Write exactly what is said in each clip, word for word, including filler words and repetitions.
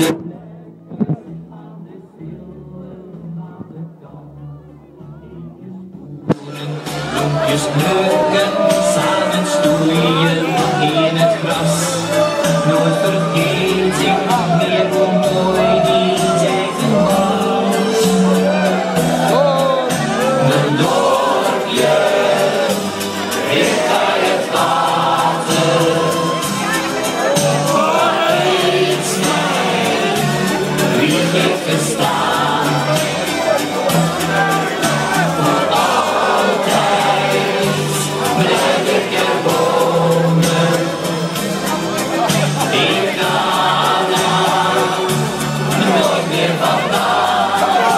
Bloempjes neuken, samen stoeien in het gras. Nooit vergeet ik meer hoe mooi die tijden was. Mijn dorpje ligt bij het water. Waar iets mij lief heeft gestaan. Voor altijd blijf ik er wonen. Ik ga daar nooit meer vandaan.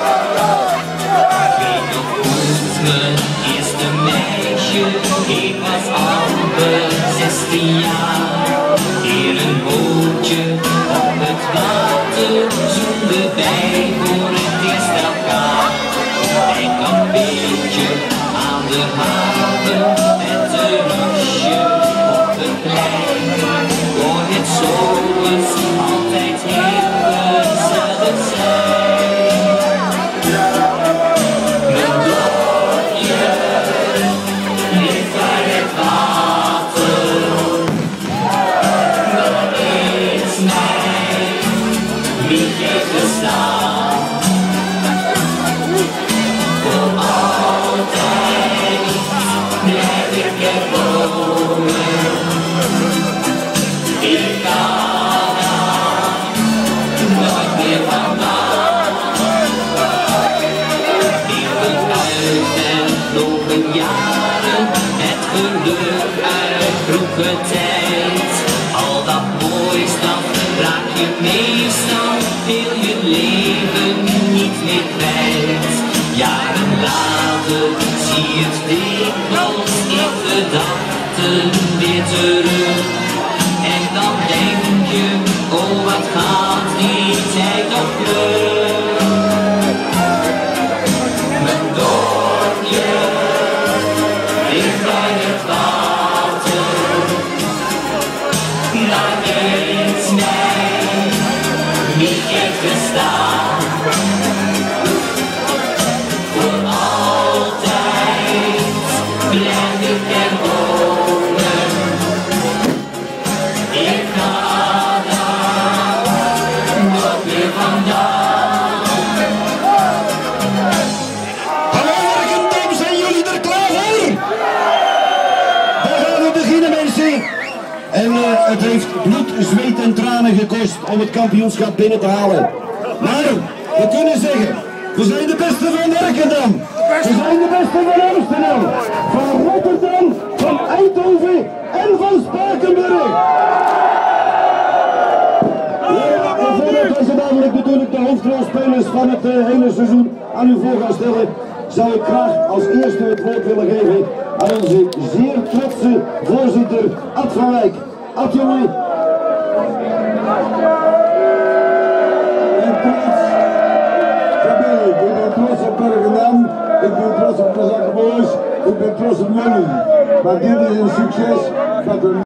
Ik weet nog goed mijn eerste meisje, ik was amper zestien jaar. In een bootje op het water zoenden wij voor het eerst elkaar. En dan weet je aan de haven met de rusje op het plein. Kon het zomers altijd heel gezellig zijn. Mijn dorpje ligt bij het water. Waar is mij wie heeft gestaan. Voor altijd blijf ik er wonen. Ik ga daar nooit meer vandaan. Eeuwig uit en lopen jaren, het geluk uit vroege tijd. Al dat moois, dat raak je meestal heel je leven niet meer kwijt. Jaren later zie je het dikwijls in gedachten weer terug. En dan denk je, oh wat gaat die tijd nog vlug. Mijn dorpje ligt bij het water. Daar weet mij wie heeft gestaan. Voor altijd blijf ik er wonen. Ik ga daar nooit meer vandaan. Hallo Werkendam, zijn jullie er klaar voor? We gaan beginnen mensen. En uh, het heeft bloed, zweet en tranen gekost om het kampioenschap binnen te halen. Maar we kunnen zeggen, we zijn de beste van Werkendam. We zijn de beste van Amsterdam, van Rotterdam, van Eindhoven en van Spakenburg. Voordat wij zo dadelijk natuurlijk de hoofdrolspelers van het uh, hele seizoen aan u voor gaan stellen, zou ik graag als eerste het woord willen geven aan onze zeer trotse voorzitter Ad van Wijk. Ad, jongen. En trots, dat ben ik. Ik ben trots op Werkendam, ik ben trots op de Zakkenboys, ik ben trots op jullie. Maar dit is een succes dat er